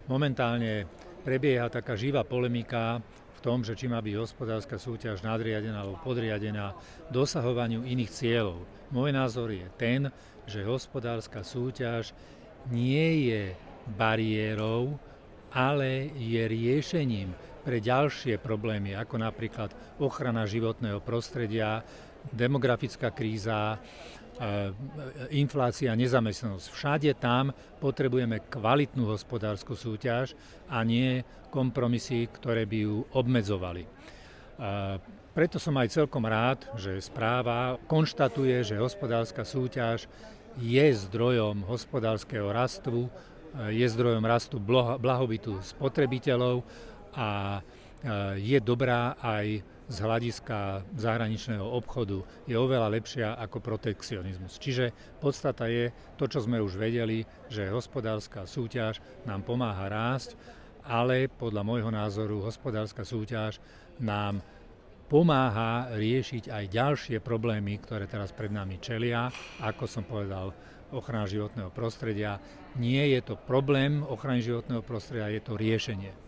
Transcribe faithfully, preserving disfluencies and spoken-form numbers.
Momentálne prebieha taká živá polemika v tom, že či má byť hospodárska súťaž nadriadená alebo podriadená dosahovaniu iných cieľov. Môj názor je ten, že hospodárska súťaž nie je bariérou, ale je riešením pre ďalšie problémy, ako napríklad ochrana životného prostredia, demografická kríza, inflácia, nezamestnanosť. Všade tam potrebujeme kvalitnú hospodársku súťaž a nie kompromisy, ktoré by ju obmedzovali. Preto som aj celkom rád, že správa konštatuje, že hospodárska súťaž je zdrojom hospodárskeho rastu, je zdrojom rastu blahobytu spotrebiteľov a je dobrá aj z hľadiska zahraničného obchodu, je oveľa lepšia ako protekcionizmus. Čiže podstata je to, čo sme už vedeli, že hospodárska súťaž nám pomáha rásť, ale podľa môjho názoru hospodárska súťaž nám pomáha riešiť aj ďalšie problémy, ktoré teraz pred nami čelia, ako som povedal, ochrana životného prostredia. Nie je to problém ochrany životného prostredia, je to riešenie.